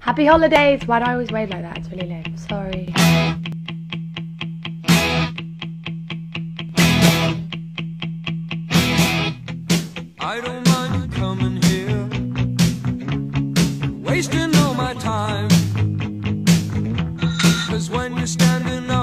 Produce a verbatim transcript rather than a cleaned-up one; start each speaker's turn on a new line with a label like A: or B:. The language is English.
A: Happy holidays! Why do I always wave like that? It's really lame. Sorry.
B: I don't mind you coming here, wasting all my time. 'Cause when you're standing